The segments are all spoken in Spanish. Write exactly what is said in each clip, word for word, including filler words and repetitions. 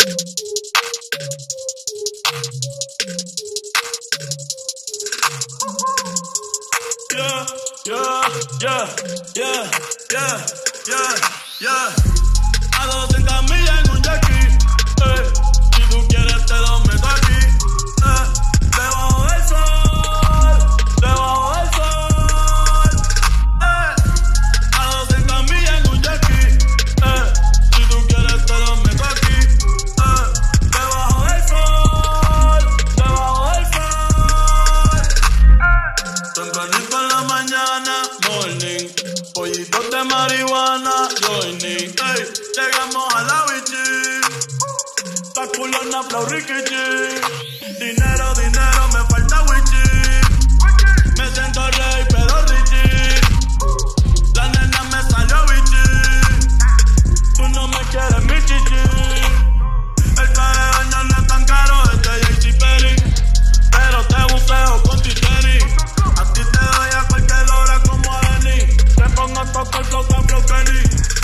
Yeah, yeah, yeah, yeah, yeah, yeah, yeah. A doscientas millas en un jackie, eh. Si tú quieres te lo meto aquí, eh. Debajo del sol, debajo del sol, eh. A doscientas millas en un jackie, eh. Si tú quieres te lo meto aquí, eh. Debajo del sol, debajo del sol, eh. Tempranito en la mañana, morning. Pollitos de marihuana, joining. Ey, llegamos a la bichi. Ta culona, flow rikichi. Dinero, dinero, me falta wichi. Me siento rey, pero richie. La nena me salió bichi. Tú no me quieres, mi chichi. El traje de baño no es tan caro, es de J C Perry. Pero te buceo con ti tenis. A ti te doy a cualquier hora como a Denny. Te pongo a tocar flow tan flow Kenny.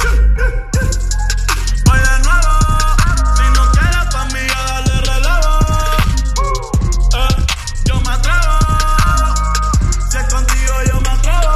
Voy de nuevo. Si no quieres pa' mí, a darle relevo. Eh, yo me atrevo. Si es contigo, yo me atrevo.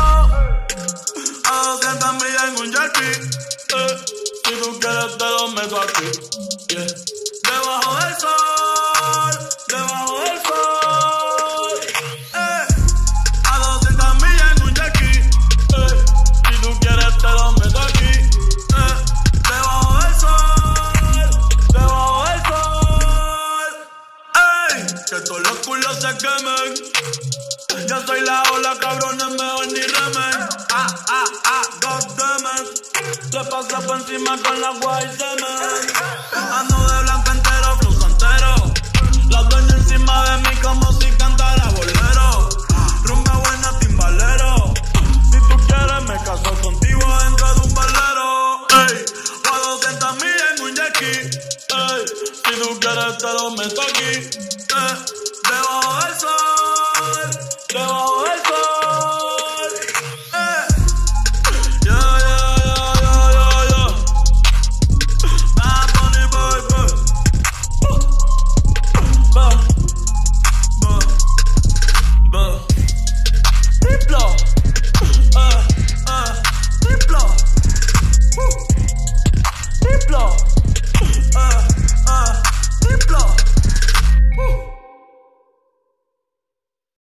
A doscientas millas en un jackie. Eh, si tú quieres, te lo meto aquí. Yeah. Debajo del sol, debajo del sol. Eh, a doscientas millas en un jackie. Eh, si tú quieres, te lo meto aquí. Eh, debajo del sol, debajo del sol. Ey, que todos los culos se quemen. Yo soy la ola, cabrones, mejor ni remen. Ah, ah, ah, goddammit. Se pasa por encima con la white semen. Ando de blanco entero, flow santero. La dueña encima de mí como si cantara bolero. Rumba buena, timbalero. Si tú quieres me caso contigo dentro de un balero. Ey, a doscientas millas en un jackie. Ey, si tú quieres te lo meto aquí. Eh.